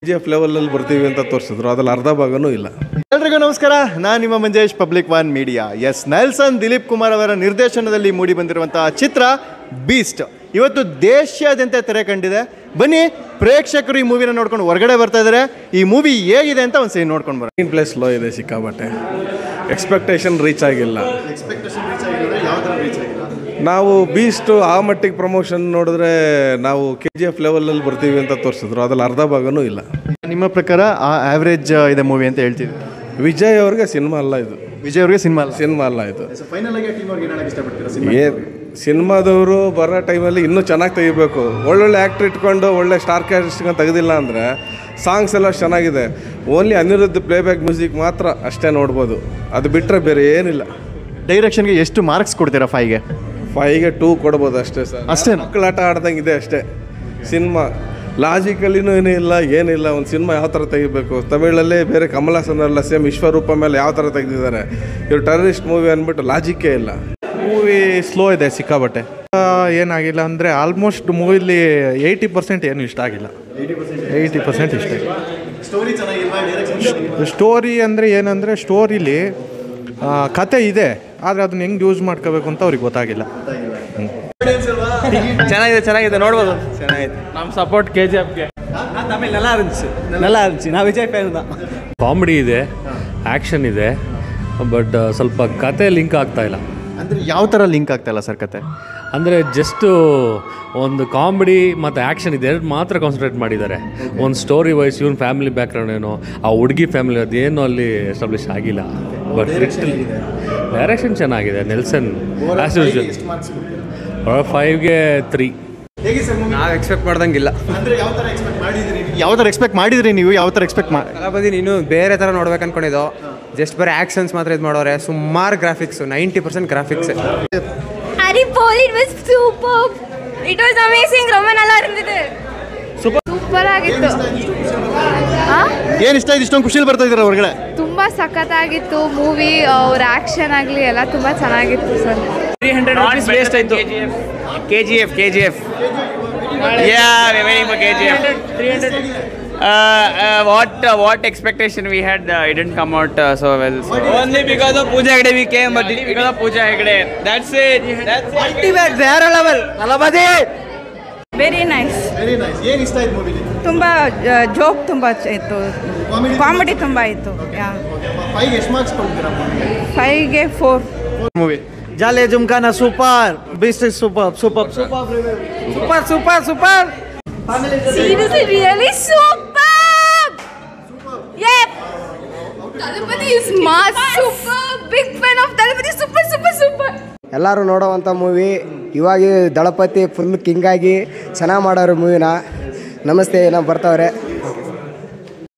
KGF ಲೆವೆಲಲ್ಲಿ ಬರ್ತೀವಿ ಅಂತ ತೋರಿಸಿದ್ರು, ಅದ್ರಲ್ಲಿ ಅರ್ಧ ಭಾಗನೂ ಇಲ್ಲ. ಎಲ್ರಿಗೂ ನಮಸ್ಕಾರ, ನಾನು ನಿಮ್ಮ Manjesh, public one media. Yes, Nelson Dilip Kumar ಅವರ ನಿರ್ದೇಶನದಲ್ಲಿ ಮೂಡಿ ಬಂದಿರುವಂತಹ ಚಿತ್ರ ಬೀಸ್ಟ್ ಇವತ್ತು ದೇಶಾದ್ಯಂತ ತೆರೆ ಕಂಡಿದೆ. ಬನ್ನಿ ಪ್ರೇಕ್ಷಕರು ಈ ಮೂವಿನ ನೋಡ್ಕೊಂಡು ಹೊರಗಡೆ ಬರ್ತಾ ಇದ್ದಾರೆ. ಈ ಮೂವಿ ಹೇಗಿದೆ ಅಂತ ಒಂದು ಸರಿ ನೋಡ್ಕೊಂಡು ಬರೋಣ. ಸ್ಕ್ರೀನ್ ಪ್ಲೇಸ್ ಲೋ ಇದೆ, ಸಿಕ್ಕಾಬಟ್ಟೆ ಎಕ್ಸ್ಪೆಕ್ಟೇಷನ್ ರೀಚ್ ಆಗಿಲ್ಲ. ನಾವು ಬೀಸ್ಟ್ ಆ ಮಟ್ಟಿಗೆ ಪ್ರಮೋಷನ್ ನೋಡಿದ್ರೆ ನಾವು KGF ಲೆವೆಲಲ್ಲಿ ಬರ್ತೀವಿ ಅಂತ ತೋರಿಸಿದ್ರು, ಅದ್ರಲ್ಲಿ ಅರ್ಧ ಭಾಗನೂ ಇಲ್ಲ. ನಿಮ್ಮ ಪ್ರಕಾರ ಆವ್ರೇಜ್ ಇದೆ ಮೂವಿ ಅಂತ ಹೇಳ್ತೀವಿ. ವಿಜಯ್ ಅವ್ರಿಗೆ ಸಿನಿಮಾ ಅಲ್ಲ ಇದು. ವಿಜಯ್ ಅವ್ರಿಗೆ ಸಿನಿಮಾ ಅಲ್ಲ ಇದು. ಸಿನಿಮಾದವರು ಬರೋ ಟೈಮಲ್ಲಿ ಇನ್ನೂ ಚೆನ್ನಾಗಿ ತೆಗಿಬೇಕು. ಒಳ್ಳೊಳ್ಳೆ ಆ್ಯಕ್ಟ್ರ್ ಇಟ್ಕೊಂಡು ಒಳ್ಳೆ ಸ್ಟಾರ್ ಕ್ಯಾಸ್ಟ್ಗೆ ತೆಗೆದಿಲ್ಲ ಅಂದರೆ ಸಾಂಗ್ಸ್ ಎಲ್ಲ ಚೆನ್ನಾಗಿದೆ. ಓನ್ಲಿ ಅನಿರುದ್ಧ ಪ್ಲೇಬ್ಯಾಕ್ ಮ್ಯೂಸಿಕ್ ಮಾತ್ರ ಅಷ್ಟೇ ನೋಡ್ಬೋದು, ಅದು ಬಿಟ್ಟರೆ ಬೇರೆ ಏನಿಲ್ಲ. ಡೈರೆಕ್ಷನ್ಗೆ ಎಷ್ಟು ಮಾರ್ಕ್ಸ್ ಕೊಡ್ತೀರಾ? 5ಗೆ 2 ಕೊಡ್ಬೋದು ಅಷ್ಟೇ ಸರ್. ಅಷ್ಟೇ ಮಕ್ಕಳಾಟ ಆಡ್ದಂಗೆ ಇದೆ ಅಷ್ಟೇ. ಸಿನಿಮಾ ಲಾಜಿಕಲಿನೂ ಏನಿಲ್ಲ. ಒಂದು ಸಿನಿಮಾ ಯಾವ ಥರ ತೆಗಿಬೇಕು, ತಮಿಳಲ್ಲೇ ಬೇರೆ ಕಮಲ್ ಹಾಸನ್ ಎಲ್ಲ ಸೇಮ್ ವಿಶ್ವರೂಪ ಮೇಲೆ ಯಾವ ಥರ ತೆಗೆದಿದ್ದಾರೆ. ಇವ್ರು ಟೆರರಿಸ್ಟ್ ಮೂವಿ ಅಂದ್ಬಿಟ್ಟು ಲಾಜಿಕ್ಕೇ ಇಲ್ಲ. ಮೂವಿ ಸ್ಲೋ ಇದೆ ಸಿಕ್ಕಾಬಟ್ಟೆ. ಏನಾಗಿಲ್ಲ ಅಂದರೆ ಆಲ್ಮೋಸ್ಟ್ ಮೂವಿಲಿ 80% ಏನು ಇಷ್ಟ ಆಗಿಲ್ಲ. 80% ಇಷ್ಟ ಆಗಿಲ್ಲ. ಸ್ಟೋರಿ ಅಂದರೆ ಏನಂದರೆ ಸ್ಟೋರಿಲಿ ಕತೆ ಇದೆ, ಆದರೆ ಅದನ್ನ ಹೆಂಗೆ ಯೂಸ್ ಮಾಡ್ಕೋಬೇಕು ಅಂತ ಅವ್ರಿಗೆ ಗೊತ್ತಾಗಿಲ್ಲ. ಚೆನ್ನಾಗಿದೆ ನೋಡ್ಬೋದು. ಚೆನ್ನಾಗಿದೆ. ನಮ್ಮ ಸಪೋರ್ಟ್ KGFಗೆ. நல்லா இருந்துச்சு. நான் ವಿಜಯ್ ಫ್ಯಾನ್ தான். ಕಾಮಿಡಿ ಇದೆ, ಆ್ಯಕ್ಷನ್ ಇದೆ, ಬಟ್ ಸ್ವಲ್ಪ ಕತೆ ಲಿಂಕ್ ಆಗ್ತಾ ಇಲ್ಲ. ಅಂದರೆ ಯಾವ ಥರ ಲಿಂಕ್ ಆಗ್ತಾ ಇಲ್ಲ ಸರ್ ಕತೆ? ಅಂದರೆ ಜಸ್ಟು ಒಂದು ಕಾಮಿಡಿ ಮತ್ತು ಆ್ಯಕ್ಷನ್ ಇದೆ, ಎರಡು ಮಾತ್ರ ಕಾನ್ಸಂಟ್ರೇಟ್ ಮಾಡಿದ್ದಾರೆ. ಒಂದು story wise even family background ಏನೋ, ಆ ಹುಡುಗಿ ಫ್ಯಾಮಿಲಿ ಅದೇನೋ ಅಲ್ಲಿ ಎಸ್ಟಾಬ್ಲಿಷ್ ಆಗಿಲ್ಲ. ಬಟ್ ಡೈರೆಕ್ಷನ್ ಚೆನ್ನಾಗಿದೆ. ನೆಲ್ಸನ್ ಆ್ಯಸ್ ಯೂಶುವಲ್ 5ಗೆ 3. ನಾವು ಎಕ್ಸ್ಪೆಕ್ಟ್ ಮಾಡ್ದಂಗಿಲ್ಲ. ಯಾವ ಥರ ಎಕ್ಸ್ಪೆಕ್ಟ್ ಮಾಡಿದ್ರಿ ನೀವು? ಯಾವ ಥರ ಎಕ್ಸ್ಪೆಕ್ಟ್ ಮಾಡಿ? ತಲಪತಿ ನೀನು ಬೇರೆ ಥರ ನೋಡ್ಬೇಕು ಅನ್ಕೊಂಡಿದ್ದು. ಜಸ್ಟ್ ಬರೀ ಆ್ಯಕ್ಷನ್ಸ್ ಮಾತ್ರ ಇದು ಮಾಡೋರೆ. ಸುಮಾರು graphics, 90% graphics. Harry Potter, it was superb. It was amazing. ரொம்ப நல்லா இருந்தது. ಸೂಪರ್ ಆಗಿತ್ತು. ಏನು ಇಷ್ಟ ಆಯ್ತು? ಇಷ್ಟೊಂದು ಖುಷಿಯಲ್ಲಿ ಬರ್ತಾ ಇದ್ದೀರಾ ಹೊರಗಡೆ? ತುಂಬ ಸಖತ್ತಾಗಿತ್ತು ಮೂವಿ. ಅವ್ರ ಆ್ಯಕ್ಷನ್ ಆಗಲಿ ಎಲ್ಲ ತುಂಬ ಚೆನ್ನಾಗಿತ್ತು ಸರ್. 300 rupees ವೇಸ್ಟ್ ಆಯಿತು. KGF. Yeah, we're waiting for KGF. 300. What expectation we had, it didn't come out so well. So. Only because of Pooja Hegde we came, but because of Pooja Hegde. That's it. Ultimate, ಬೇರೆ level. Thalapathy. Very nice. ಏನು ಇಷ್ಟ ಆಯ್ತು ಮೂವಿಲಿ? ತುಂಬ joke ತುಂಬ ಇತ್ತು, comedy ತುಂಬ ಇತ್ತು. 5ಗೆ ಎಷ್ಟು ಮಾರ್ಕ್ಸ್ ಕೊಡ್ತೀರಾ? 5ಗೆ 4. ಮೂವಿ ಜಾಲೆ ಜುಮ್ಕಾನ super. Beast is super. Seriously, really superb. Yep. Thalapathy is mass. Super. Big fan of Thalapathy. Super. ಎಲ್ಲರೂ ನೋಡೋವಂಥ ಮೂವಿ. ಇವಾಗ ದಳಪತಿ ಫುಲ್ ಕಿಂಗಾಗಿ ಚೆನ್ನಾಗಿ ಮಾಡೋರು ಮೂವಿನ. ನಮಸ್ತೆ, ನಾವು ಬರ್ತಾವ್ರೆ.